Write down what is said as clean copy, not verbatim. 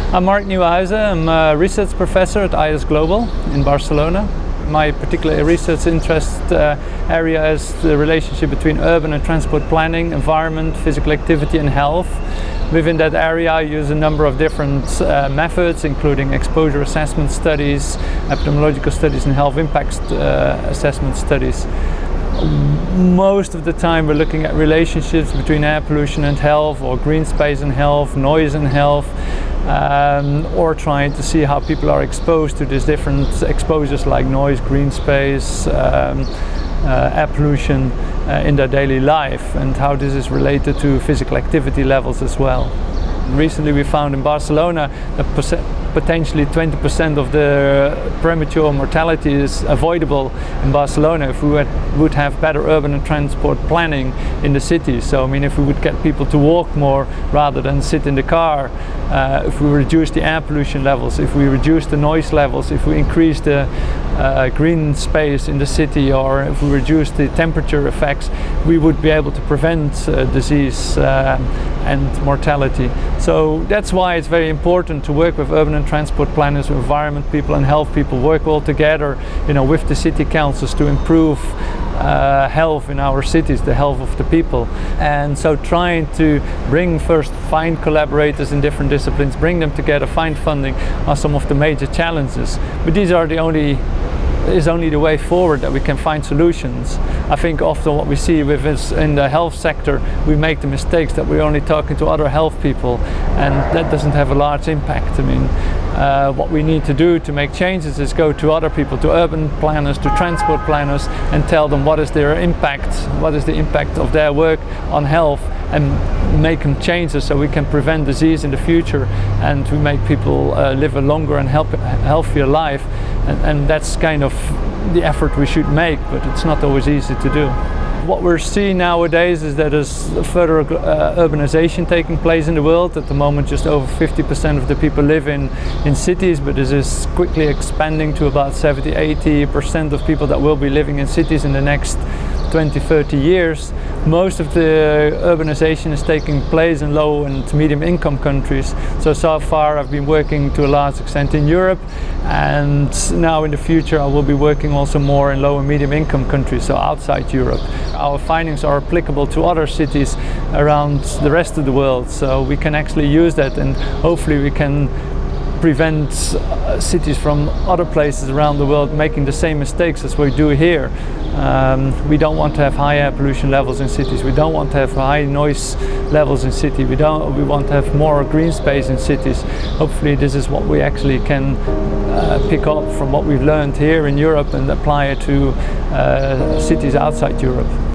I'm J Nieuwenhuijsen. I'm a research professor at ISGlobal in Barcelona. My particular research interest area is the relationship between urban and transport planning, environment, physical activity and health. Within that area I use a number of different methods, including exposure assessment studies, epidemiological studies and health impact assessment studies. Most of the time we're looking at relationships between air pollution and health, or green space and health, noise and health, or trying to see how people are exposed to these different exposures like noise, green space, air pollution in their daily life, and how this is related to physical activity levels as well. Recently we found in Barcelona that potentially 20% of the premature mortality is avoidable in Barcelona if we would have better urban and transport planning in the city. So I mean, if we would get people to walk more rather than sit in the car, if we reduce the air pollution levels, if we reduce the noise levels, if we increase the green space in the city, or if we reduce the temperature effects, we would be able to prevent disease and mortality. So that's why it's very important to work with urban and transport planners, environment people and health people, work all together, you know, with the city councils to improve health in our cities, the health of the people. And so trying to find collaborators in different disciplines, bring them together, find funding are some of the major challenges. But these are is only the way forward that we can find solutions. I think often what we see in the health sector, we make the mistakes that we're only talking to other health people, and that doesn't have a large impact. I mean, what we need to do to make changes is go to other people, to urban planners, to transport planners, and tell them what is their impact, what is the impact of their work on health, and make them changes so we can prevent disease in the future, and to make people live a longer and healthier life. And that's kind of the effort we should make, but it's not always easy to do. What we're seeing nowadays is that there's further urbanization taking place in the world. At the moment just over 50% of the people live in cities, but this is quickly expanding to about 70–80% of people that will be living in cities in the next 20–30 years. Most of the urbanization is taking place in low and medium income countries. So far I've been working to a large extent in Europe, and now in the future I will be working also more in low and medium income countries, so outside Europe. Our findings are applicable to other cities around the rest of the world, so we can actually use that, and hopefully we can prevent cities from other places around the world making the same mistakes as we do here. We don't want to have high air pollution levels in cities. We don't want to have high noise levels in cities. We want to have more green space in cities. Hopefully this is what we actually can pick up from what we've learned here in Europe and apply it to cities outside Europe.